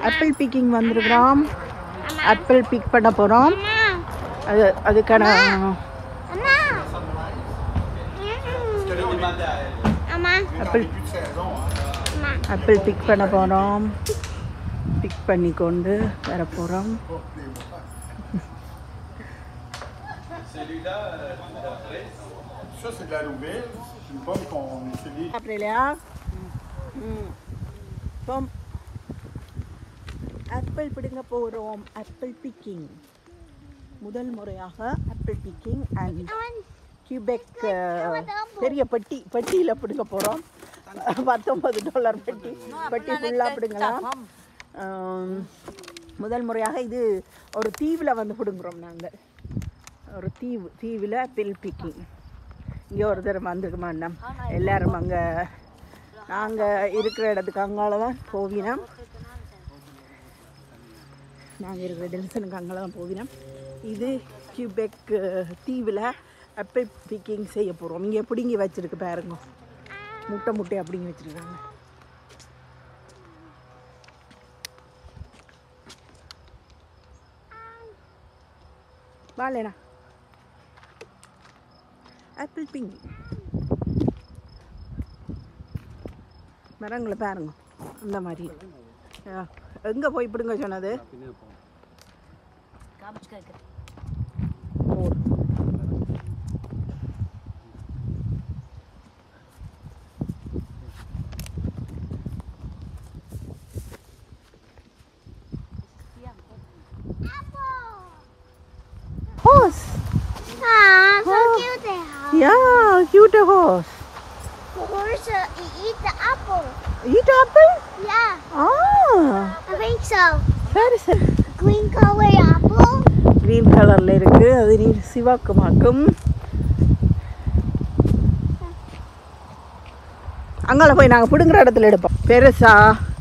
Apple picking வந்திருக்கிறோம். Apple pick பண்ண போகிறோம். அதுக்கான ஆப்பிள் பிக் பண்ண போகிறோம். பிக் பண்ணி கொண்டு வர போகிறோம். Ça c'est de la nouvelle, c'est une pomme qu'on utilise. அப்படியா? ஆப்பிள் பிடுங்க போகிறோம். ஆப்பிள் பிக்கிங் முதல் முறையாக ஆப்பிள் பிக்கிங் அண்ட் கியூபெக் பெரிய பெட்டியில் பிடுங்க போகிறோம். $19 பெட்டி ஃபுல்லாக பிடுங்கலாம். முதல் முறையாக இது ஒரு தீவில் வந்து பிடுங்குறோம். நாங்கள் ஒரு தீவில் ஆப்பிள் பிக்கிங். இங்கே ஒரு தடவை வந்துருக்க மாட்டோம். எல்லோரும் அங்கே நாங்கள் இருக்கிற இடத்துக்கு அங்கால தான் போவினோம். நாங்கள் இருக்கிற டெல்சனுக்கு அங்கே தான் போவினோம். இது கியூபெக் தீவில் ஆப்பிள் பிக்கிங் செய்ய போகிறோம். இங்கே பிடுங்கி வச்சுருக்கு பாருங்க. முட்டையாக பிடுங்கி வச்சுருக்காங்க. வாழேடா ஆப்பிள் பிங்கிங் மரங்களை பாருங்க. அந்த மாதிரி எங்கே போய் பிடுங்க சொன்னது? Horse. So cute they are. Yeah, cute horse. Horse eat the apple. Eat apple? Yeah, Ah, I think so. சரி சரி. Green color apple. க்ரீன் கலரில் இருக்குது. அது நீ சிவக்குமாக்கும். அங்கால போய் நாங்கள் பிடுங்குற இடத்துல எடுப்போம். பெருசா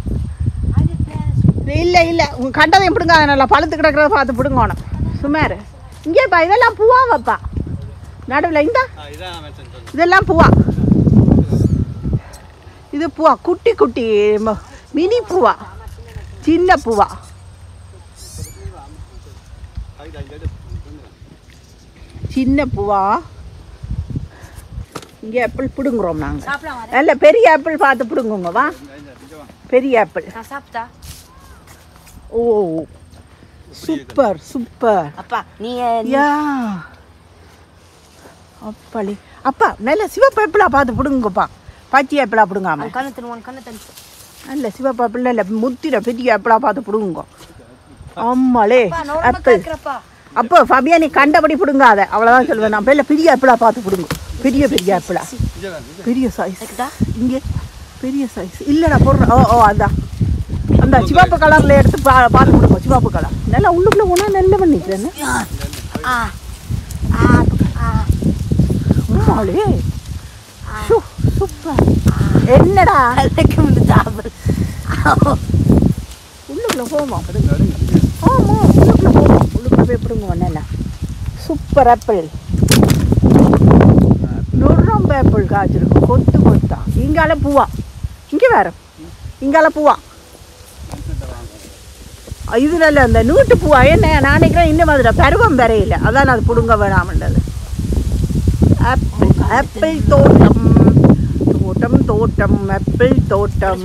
இல்லை உங்கள் கண்டதையும் பிடுங்க. நல்லா பழுத்து கிடக்கிறத பார்த்து பிடுங்கணும். சுமார் இங்கேப்பா இதெல்லாம் பூவா வைப்பா நடுவில். இந்த இதெல்லாம் பூவா. இது பூவா குட்டி மினி பூவா, சின்ன பூவா. சின்ன பூவா. இங்கே ஆப்பிள் பிடுங்குறோம் நாங்கள். நல்ல பெரிய ஆப்பிள் பார்த்து பிடுங்குங்க. வா பெரிய ஆப்பிள். ஓ சூப்பர் சூப்பர். அப்பா நீ யா அப்பாளி. அப்பா நல்ல சிவப்பு ஆப்பிளா பார்த்து பிடுங்கப்பா. பச்சை ஆப்பிளா பிடுங்காம. நல்ல சிவப்பு ஆப்பிள் இல்லை முத்திர பெரிய ஆப்பிளா பார்த்து பிடுங்குங்க. ஆமாளே ஆப்பிள். அப்போ ஃபபியா நீ கண்டபடி பிடுங்காத, அவ்வளோதான் சொல்லுவேன். நான் பெரிய ஆப்பிளா பார்த்து பிடுங்க. பெரிய ஆப்பிளா, பெரிய சைஸ். இங்கே பெரிய சைஸ் இல்லைடா போடுற. ஓ அதான் அந்த சிவப்பு கலரில் எடுத்து பார்த்து கொடுங்க. சிவப்பு கலர் நல்லா உள்ளுக்குள்ளே போனால் நல்ல பண்ணிக்கிறேன்னு. உமாலே சூப்பர். என்னடா உள்ளுக்குள்ளே போவோம். ஆமாம் உள்ளுக்குள்ளே போவோம். உள்ளுக்குள்ளே போய் பிடுங்குவோம். நல்லா சூப்பர் ஆப்பிள். நுரம் ஆப்பிள் காய்ச்சிருக்கும். கொத்தா இங்கால பூவா. இங்கே வேற இங்கால பூவா. இது நல்ல அந்த நீட்டு பூவா. என்ன நான் நினைக்கிறேன் இந்த மாதிரி பருவம் வரையில, அதான் அது பிடுங்க வேணாமன்றது. ஆப்பிள் ஆப்பிள் தோட்டம் ஆப்பிள் தோட்டம்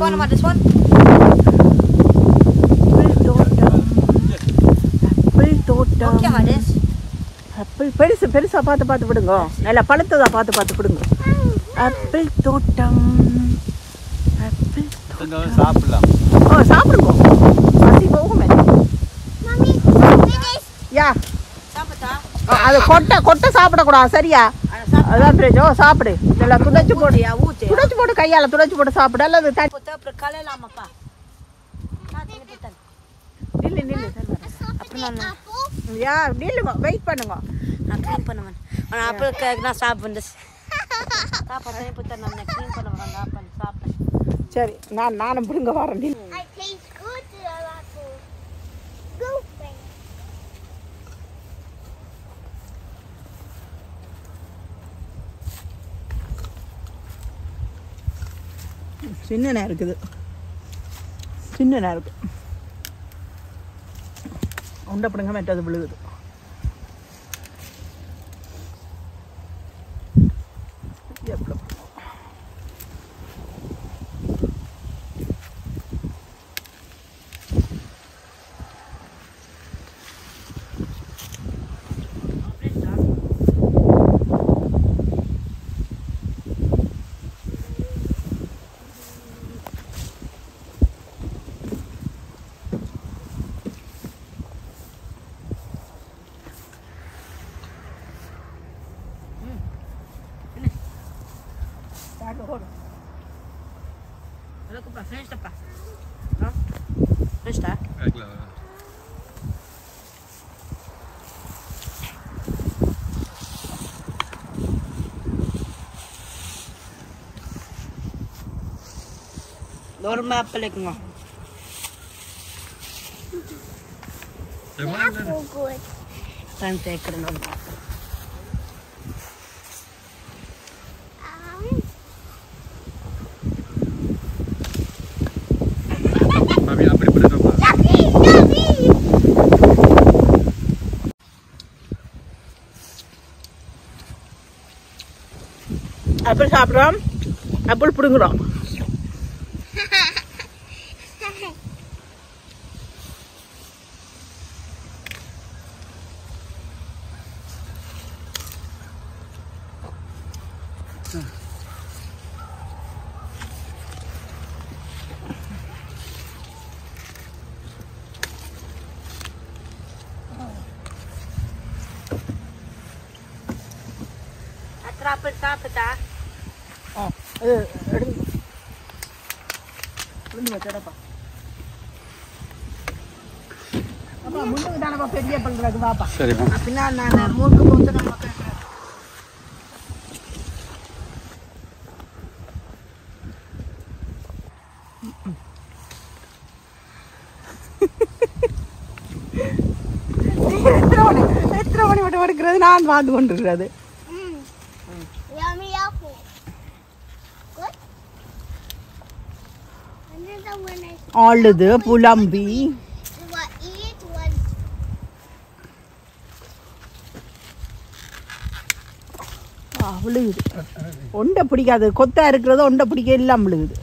ஆப்பிள் பெருசா பார்த்து விடுங்க. நல்லா பழுத்ததா பார்த்து விடுங்க. ஆப்பிள் தோட்டம் சாப்பிடலாம். ஓ சாப்பிடுங்க. பசி போகுமே. யா அது கொட்டை சாப்பிடக்கூடாது. சரியா? அதான் பிரச்சனை. ஓ சாப்பிடு. நல்லா துடைச்சு போட்டு கையால் துடைச்சு போட்டு சாப்பிடு. அல்லது நில்லு யா நில்லுங்க. வெயிட் பண்ணுங்க. நான் க்ளீன் பண்ணுவேன். நான் ஆப்பிள் நான் சாப்பிடுவேன். சரி நானும் பிடுங்க வரேன். சின்னனா இருக்குது. உண்டை பிடுங்க மற்றது விழுகுது. Finish pa. No? Finish ta? Norma pelik ngo. Apple good. Time taker norma. Apple சாப்பிட்றோம், ஆப்பிள் பிடுங்குறோம். Atrapal sapata. அது எடுங்க, விழுந்து வச்சடப்பா. அப்பா முன்னுக்கு தானப்பா பெரிய பண்றது வாப்பா. சரிப்பா. அப்படின்னா நான் மூக்கு போட்டு நம்ம கேட்குறேன். எத்தனை மணி மட்டும் எடுக்கிறது, நான் வாழ்ந்து கொண்டிருக்கிறது. Yummy apple. Good. And then the one I ஆளுது புலம்பி eat one. விழுகுது. ஒண்டை பிடிக்காது, கொத்தா இருக்கிறது ஒண்டை பிடிக்க எல்லாம் விழுகுது.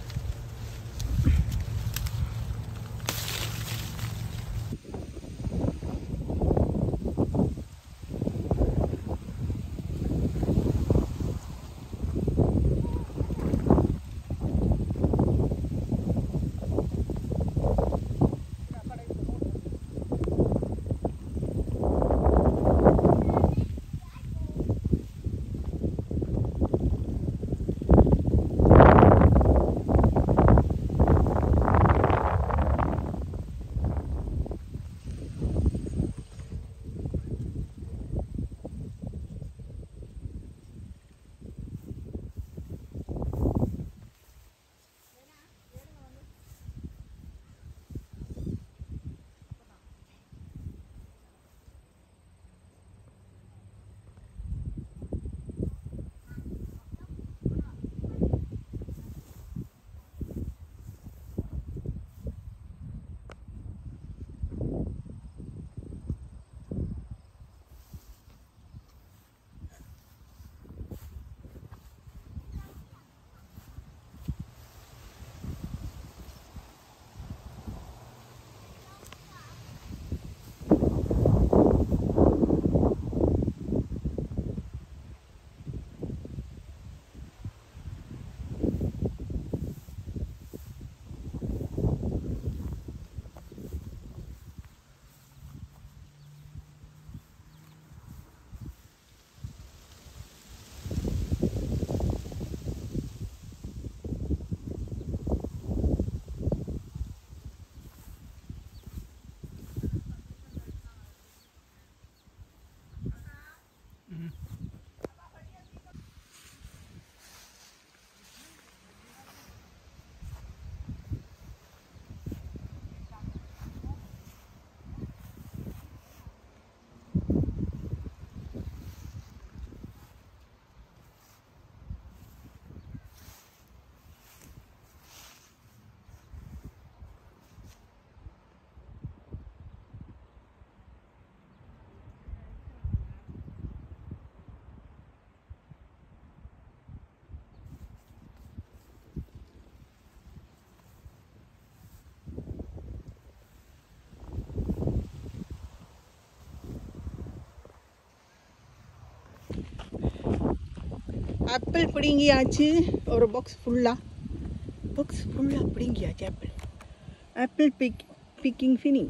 ஆப்பிள் பிடுங்கியாச்சு ஒரு பாக்ஸ் ஃபுல்லாக பிடுங்கியாச்சு ஆப்பிள் பிக்கிங் ஃபினி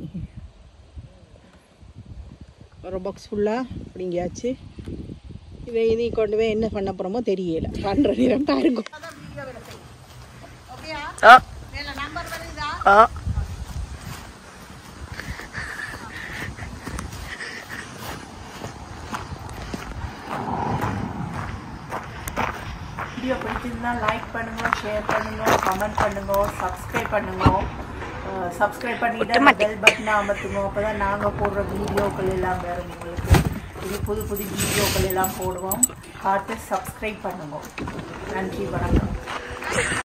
ஒரு பாக்ஸ் ஃபுல்லாக பிடுங்கியாச்சு. இதை இனி கொண்டு போய் என்ன பண்ண போகிறோமோ தெரியல. பண்ணுற நேரம் பாருங்க. வீடியோ பிடிச்சிருந்தா லைக் பண்ணுங்க, ஷேர் பண்ணுங்க, கமெண்ட் பண்ணுங்க, சப்ஸ்கிரைப் பண்ணுங்க. சப்ஸ்கிரைப் பண்ணிட்டு பெல் பட்டனை அமர்த்துங்க. அப்போ தான் நாங்கள் போடுற வீடியோக்கள் எல்லாம் வரும் உங்களுக்கு. இது புது வீடியோக்கள் எல்லாம் போடுவோம். பார்த்து சப்ஸ்கிரைப் பண்ணுங்க. நன்றி, வணக்கம்.